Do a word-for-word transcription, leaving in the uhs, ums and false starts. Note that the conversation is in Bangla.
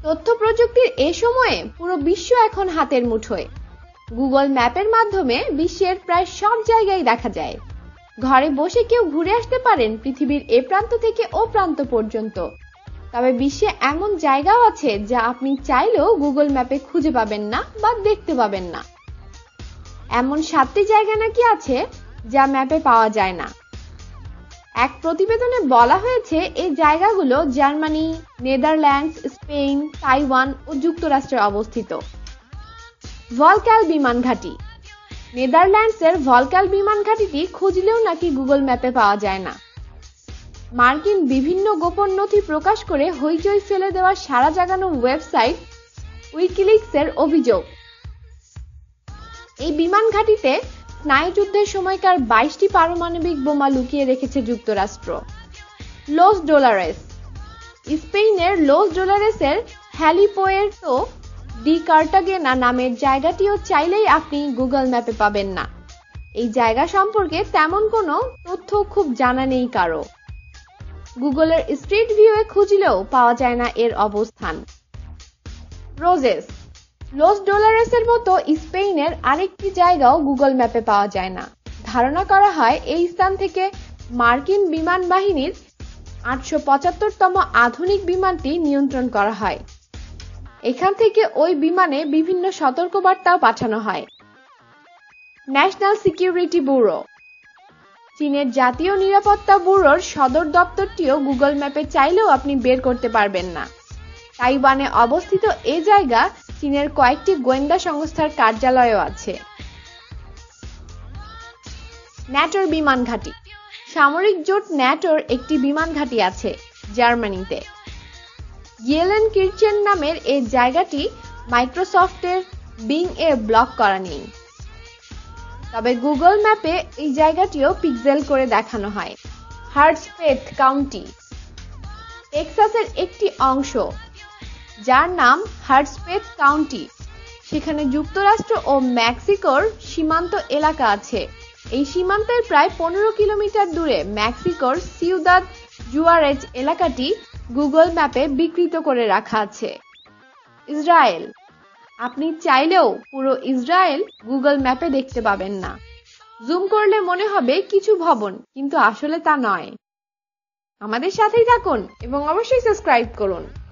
তথ্য প্রযুক্তির এ সময়ে পুরো বিশ্ব এখন হাতের মুঠোয়। গুগল ম্যাপের মাধ্যমে বিশ্বের প্রায় সব জায়গায় দেখা যায়। ঘরে বসে কেউ ঘুরে আসতে পারেন পৃথিবীর এ প্রান্ত থেকে ও প্রান্ত পর্যন্ত। তবে বিশ্বে এমন জায়গাও আছে যা আপনি চাইলেও গুগল ম্যাপে খুঁজে পাবেন না বা দেখতে পাবেন না। এমন সাতটি জায়গা নাকি আছে যা ম্যাপে পাওয়া যায় না। এক প্রতিবেদনে বলা হয়েছে এই জায়গাগুলো জার্মানি, নেদারল্যান্ডস, স্পেন, তাইওয়ান ও যুক্তরাষ্ট্রে অবস্থিত। ভলক্যাল বিমান ঘাঁটি। নেদারল্যান্ডসের ভলক্যাল বিমান ঘাঁটিটি খুঁজলেও নাকি গুগল ম্যাপে পাওয়া যায় না। মার্কিন বিভিন্ন গোপন নথি প্রকাশ করে হইচই ফেলে দেওয়া সাড়া জাগানো ওয়েবসাইট উইকিলিক্সের অভিযোগ, এই বিমান ঘাঁটিতে স্নায়ুযুদ্ধের সময়কার বাইশটি পারমাণবিক বোমা লুকিয়ে রেখেছে যুক্তরাষ্ট্র। Los Dolores. স্পেনের লস ডোলারেসের হ্যালিপুয়ের্তো ডি কার্টাগেনা নামের জায়গাটিও চাইলেই আপনি গুগল ম্যাপে পাবেন না। এই জায়গা সম্পর্কে তেমন কোনো তথ্য খুব জানা নেই কারো। গুগলের স্ট্রিট ভিউয়ে খুঁজলেও পাওয়া যায় না এর অবস্থান। রোজেস। লস ডোলারেসের মতো স্পেনের আরেকটি জায়গাও গুগল ম্যাপে পাওয়া যায় না। ধারণা করা হয় এই স্থান থেকে মার্কিন বিমান বাহিনীর আটশো পঁচাত্তরতম আধুনিক বিমানটি নিয়ন্ত্রণ করা হয়। এখান থেকে ওই বিমানে বিভিন্ন সতর্কবার্তাও পাঠানো হয়। National security bureau. চীনের জাতীয় নিরাপত্তা ব্যুরোর সদর দপ্তরটিও গুগল ম্যাপে চাইলেও আপনি বের করতে পারবেন না। তাইওয়ানে অবস্থিত এ জায়গা চীনের কয়েকটি গোয়েন্দা সংস্থার কার্যালয়ও আছে। ন্যাটোর বিমান ঘাঁটি। সামরিক জোট ন্যাটোর একটি বিমান ঘাঁটি আছে জার্মানিতে। গেলেন কির্চেন নামের এই জায়গাটি মাইক্রোসফটের বিং এ ব্লক করা নেই। তবে গুগল ম্যাপে এই জায়গাটিও পিক্সেল করে দেখানো হয়। হার্টসপেথ কাউন্টি। টেক্সাসের একটি অংশ যার নাম হার্টসপেথ কাউন্টি, সেখানে যুক্তরাষ্ট্র ও মেক্সিকোর সীমান্ত এলাকা আছে। এই সীমান্তের প্রায় পনেরো কিলোমিটার দূরে মেক্সিকোর সিউদাদ জুয়ারেজ এলাকাটি গুগল ম্যাপে বিকৃত করে রাখা আছে। ইসরায়েল। আপনি চাইলেও পুরো ইসরায়েল গুগল ম্যাপে দেখতে পাবেন না। জুম করলে মনে হবে কিছু ভবন, কিন্তু আসলে তা নয়। আমাদের সাথেই থাকুন এবং অবশ্যই সাবস্ক্রাইব করুন।